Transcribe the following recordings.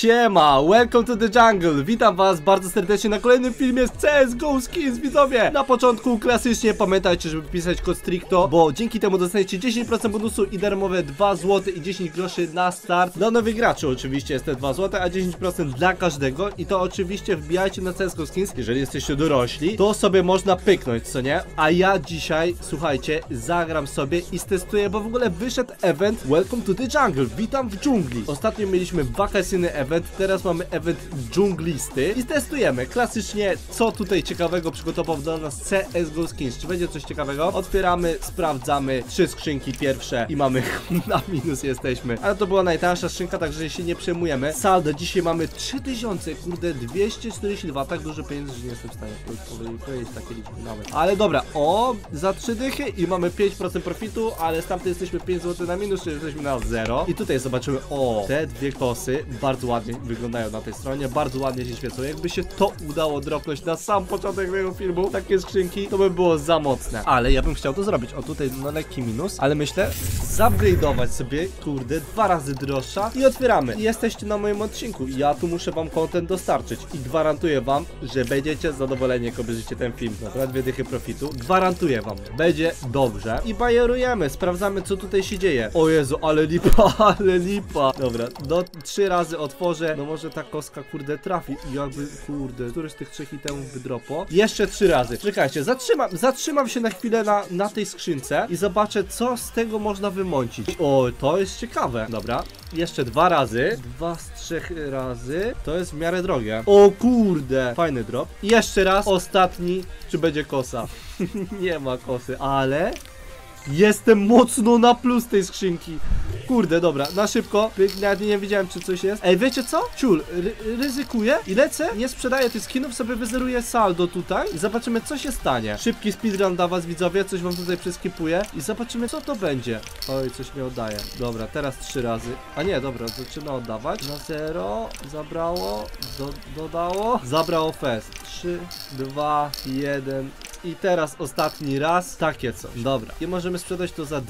Siema, welcome to the jungle. Witam was bardzo serdecznie na kolejnym filmie z CSGO Skins, widzowie. Na początku klasycznie pamiętajcie, żeby pisać kod Stricto, bo dzięki temu dostaniecie 10% bonusu i darmowe 2 zł i 10 groszy na start. Dla nowych graczy oczywiście jest te 2 zł, a 10% dla każdego. I to oczywiście wbijajcie na CSGO Skins. Jeżeli jesteście dorośli, to sobie można pyknąć, co nie? A ja dzisiaj, słuchajcie, zagram sobie i stestuję, bo w ogóle wyszedł event Welcome to the Jungle. Witam w dżungli. Ostatnio mieliśmy wakacyjny event, teraz mamy event dżunglisty i testujemy klasycznie, co tutaj ciekawego przygotował dla nas CSGO Skins. Czy będzie coś ciekawego? Otwieramy, sprawdzamy 3 skrzynki pierwsze i mamy na minus jesteśmy. Ale to była najtańsza skrzynka, także się nie przejmujemy. Saldo dzisiaj mamy 3000, kurde, 242, tak dużo pieniędzy, że nie jestem w stanie powiedzieć takie liczby nawet. Ale dobra, o, za 3 dychy i mamy 5% profitu, ale z tamtej jesteśmy 5 zł na minus, czyli jesteśmy na 0. I tutaj zobaczymy, o, te dwie kosy bardzo ładnie wyglądają na tej stronie, bardzo ładnie się świecą. Jakby się to udało dropnąć na sam początek tego filmu, takie skrzynki, to by było za mocne. Ale ja bym chciał to zrobić. O, tutaj na lekki minus, ale myślę, zupgrade'ować sobie, kurde, 2 razy droższa i otwieramy. I jesteście na moim odcinku. Ja tu muszę wam content dostarczyć i gwarantuję wam, że będziecie zadowoleni, jak obejrzycie ten film. Dobra, 2 dychy profitu. Gwarantuję wam, będzie dobrze. I bajerujemy, sprawdzamy, co tutaj się dzieje. O Jezu, ale lipa, ale lipa. Dobra, 3 razy otworzę. No może ta kostka, kurde, trafi. I jakby, kurde, któryś z tych 3 itemów wydropo. Jeszcze 3 razy. Czekajcie, zatrzymam się na chwilę na tej skrzynce i zobaczę, co z tego można wymącić. O, to jest ciekawe. Dobra, jeszcze 2 razy. 2 z 3 razy. To jest w miarę drogie. O kurde, fajny drop. I jeszcze raz, ostatni. Czy będzie kosa? Nie ma kosy, ale jestem mocno na plus tej skrzynki. Kurde, dobra, na szybko. Nawet nie wiedziałem, czy coś jest. Ej, wiecie co? Ciul, ryzykuję i lecę. Nie sprzedaję tych skinów, sobie wyzeruję saldo tutaj i zobaczymy, co się stanie. Szybki speedrun dla was, widzowie. Coś wam tutaj przeskipuję i zobaczymy, co to będzie. Oj, coś mi oddaje. Dobra, teraz 3 razy. A nie, dobra, zaczyna oddawać. Na 0, zabrało, dodało, zabrało fest. 3, 2, 1. I teraz ostatni raz, takie coś. Dobra, i możemy sprzedać to za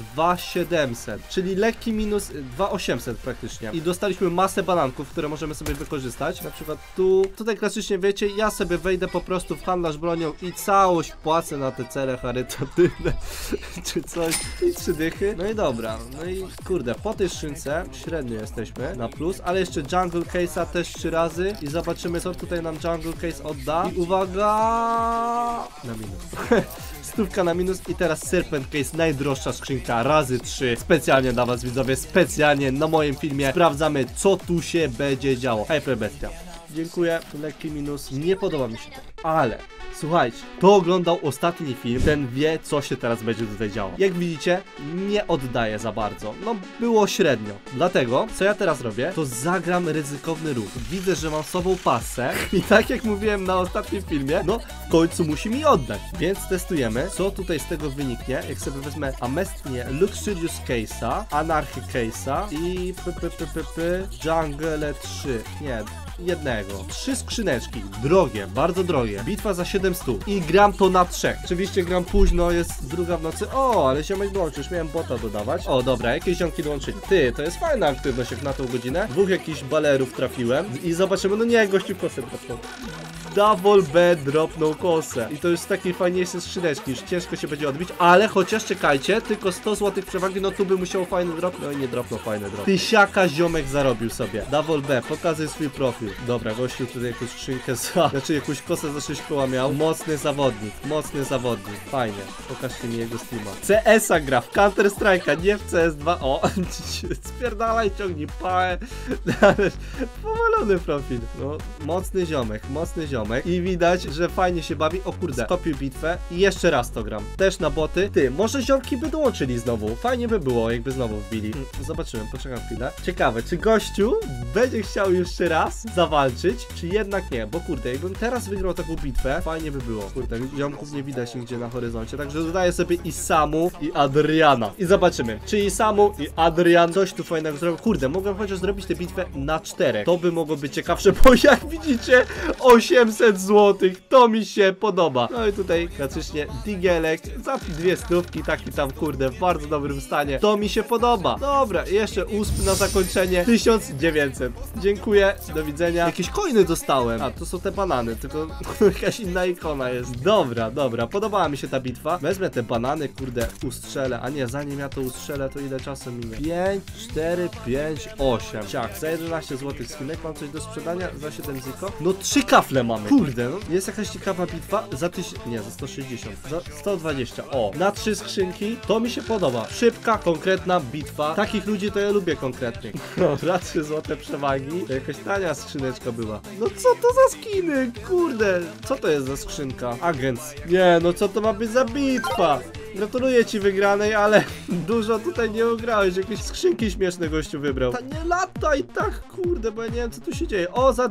2700, czyli lekki minus 2800 praktycznie. I dostaliśmy masę bananków, które możemy sobie wykorzystać. Na przykład tutaj klasycznie wiecie, ja sobie wejdę po prostu w handlarz bronią i całość płacę na te cele charytatywne czy coś. I 3 dychy. No i dobra, no i kurde, po tej skrzynce średnio jesteśmy na plus, ale jeszcze jungle case'a też 3 razy i zobaczymy, co tutaj nam jungle case odda. I uwaga, na minus. Stówka na minus i teraz Serpent Case, najdroższa skrzynka razy 3. Specjalnie dla was, widzowie, specjalnie na moim filmie sprawdzamy, co tu się będzie działo. Hyperbestia. Dziękuję, lekki minus, nie podoba mi się to, ale słuchajcie, kto oglądał ostatni film, ten wie, co się teraz będzie tutaj działo. Jak widzicie, nie oddaję za bardzo, no było średnio. Dlatego, co ja teraz robię, to zagram ryzykowny ruch. Widzę, że mam sobą pasę i tak jak mówiłem na ostatnim filmie, no w końcu musi mi oddać. Więc testujemy, co tutaj z tego wyniknie. Jak sobie wezmę Amestnie Luxurious Case'a, Anarchy Case'a i Jungle 3, nie, jednego. 3 skrzyneczki, drogie, bardzo drogie. Bitwa za 700 i gram to na 3. Oczywiście gram późno, jest 2 w nocy. O, ale ziomek dołączył, już miałem bota dodawać. O, dobra, jakieś ziomki dołączyli. Ty, to jest fajna aktywność jak na tą godzinę. 2 jakichś balerów trafiłem i zobaczymy, no nie, gościu kosę dropnął. Double B dropnął kosę. I to już z takiej fajniejszej skrzyneczki, już ciężko się będzie odbić, ale chociaż czekajcie, tylko 100 zł przewagi, no tu by musiał fajny drop, no i nie dropnął fajny drop. Tysiaka ziomek zarobił sobie. Double B, pokazuj swój profil. Dobra, gościu tutaj jakąś skrzynkę znaczy jakąś kosę za 6 koła miał. Mocny zawodnik, fajnie. Pokażcie mi jego streama. CS-a gra, w Counter Strike'a, nie w CS2. O, spierdalaj, ciągnij pałę. Powalony profil. No, mocny ziomek. I widać, że fajnie się bawi. O kurde, skopił bitwę i jeszcze raz to gram. Też na boty. Ty, może ziomki by dołączyli znowu. Fajnie by było, jakby znowu wbili. Zobaczymy, poczekam chwilę. Ciekawe, czy gościu będzie chciał jeszcze raz zawalczyć, czy jednak nie, bo kurde, jakbym teraz wygrał taką bitwę, fajnie by było. Kurde, ziomków nie widać nigdzie na horyzoncie, także dodaję sobie Isamu i Adriana. I zobaczymy, czy Isamu i Adrian coś tu fajnego zrobią. Kurde, mogłem chociaż zrobić tę bitwę na 4. To by mogło być ciekawsze, bo jak widzicie, 800 zł, to mi się podoba. No i tutaj klasycznie digielek za 2 stówki, taki tam kurde, w bardzo dobrym stanie. To mi się podoba. Dobra, jeszcze usp na zakończenie, 1900. Dziękuję, do widzenia. Jakieś coiny dostałem. A, to są te banany, tylko jakaś inna ikona jest. Dobra, dobra, podobała mi się ta bitwa. Wezmę te banany, kurde, ustrzelę. A nie, zanim ja to ustrzelę, to ile czasu minie? 5, 4, 5, 8. Ciach, za 11 zł skinek mam coś do sprzedania, za 7 ziko. No 3 kafle mamy. Kurde, no jest jakaś ciekawa bitwa. Za 1000, nie, za 160, za 120. O, na 3 skrzynki, to mi się podoba. Szybka, konkretna bitwa. Takich ludzi to ja lubię konkretnie. Dobra, 3 złote przewagi. To jakaś tania skrzyneczka była. No co to za skiny? Kurde, co to jest za skrzynka? Agent. Nie, no co to ma być za bitwa? Gratuluję ci wygranej, ale dużo tutaj nie ugrałeś. Jakieś skrzynki śmieszne gościu wybrał. Ta nie lata i tak, kurde, bo ja nie wiem co tu się dzieje. O, za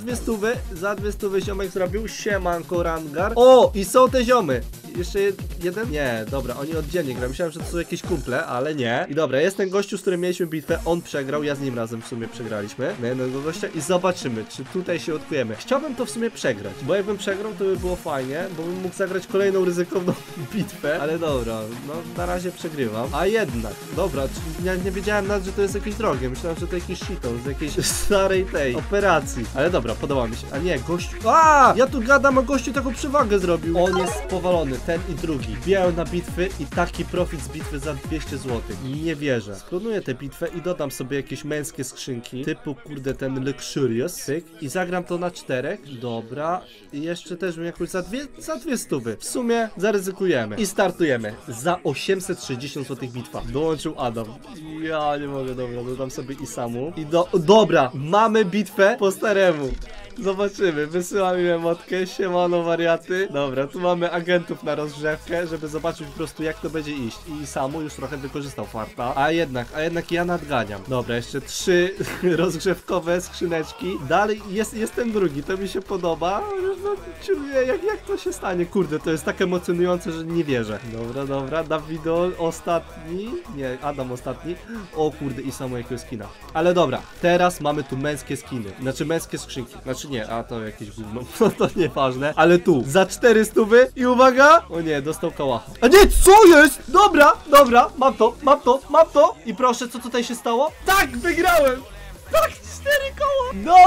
200 ziomek zrobił. Siemanko Rangar. O, i są te ziomy. Jeszcze jeden? Nie, dobra, oni oddzielnie grają. Myślałem, że to są jakieś kumple, ale nie. I dobra, jest ten gościu, z którym mieliśmy bitwę. On przegrał, ja z nim razem w sumie przegraliśmy. Na jednego gościa i zobaczymy, czy tutaj się odkujemy. Chciałbym to w sumie przegrać, bo jakbym przegrał, to by było fajnie, bo bym mógł zagrać kolejną ryzykowną bitwę. Ale dobra, no na razie przegrywam. A jednak, dobra, ja nie wiedziałem nawet, że to jest jakieś drogie. Myślałem, że to jakiś shiton z jakiejś starej tej operacji. Ale dobra, podoba mi się. A nie, gościu. A! Ja tu gadam, a gościu taką przewagę zrobił. On jest powalony, ten i drugi. Wbijają na bitwy i taki profit z bitwy za 200 zł. Nie wierzę. Sklonuję tę bitwę i dodam sobie jakieś męskie skrzynki. Typu, kurde, ten Luxurious. Pyk. I zagram to na 4. Dobra. I jeszcze też bym jakoś za 2 stówy. W sumie zaryzykujemy. I startujemy. Za 860 zł bitwa. Dołączył Adam. Ja nie mogę, dobra, dodam sobie Isamu. I dobra, mamy bitwę po staremu. Zobaczymy, wysyłam im emotkę, siemano wariaty. Dobra, tu mamy agentów na rozgrzewkę, żeby zobaczyć po prostu jak to będzie iść. I Samu już trochę wykorzystał farta. A jednak ja nadganiam. Dobra, jeszcze 3 rozgrzewkowe skrzyneczki. Dalej jest ten drugi, to mi się podoba. No, czuję, jak to się stanie. Kurde, to jest tak emocjonujące, że nie wierzę. Dobra, Dawido ostatni. Nie, Adam ostatni. O kurde, i Samu jakiegoś skina. Ale dobra, teraz mamy tu męskie skiny. Znaczy męskie skrzynki. Znaczy nie, a to jakieś gówno. No to nieważne. Ale tu, za 400 i uwaga! O nie, dostał kałacha. A nie, co jest? Dobra, mam to. I proszę, co tutaj się stało? Tak, wygrałem! Tak, 4 koła!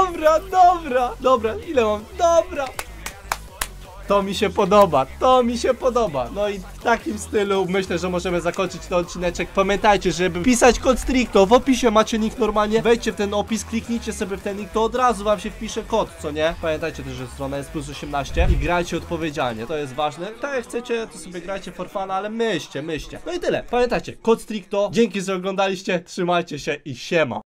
Dobra, ile mam? Dobra! To mi się podoba. No i w takim stylu myślę, że możemy zakończyć ten odcineczek. Pamiętajcie, żeby pisać kod Stricto, w opisie macie link normalnie. Wejdźcie w ten opis, kliknijcie sobie w ten link, to od razu wam się wpisze kod, co nie? Pamiętajcie też, że strona jest plus 18 i grajcie odpowiedzialnie, to jest ważne. Tak jak chcecie, to sobie grajcie for fun, ale myślcie. No i tyle. Pamiętajcie, kod Stricto. Dzięki, że oglądaliście, trzymajcie się i siema.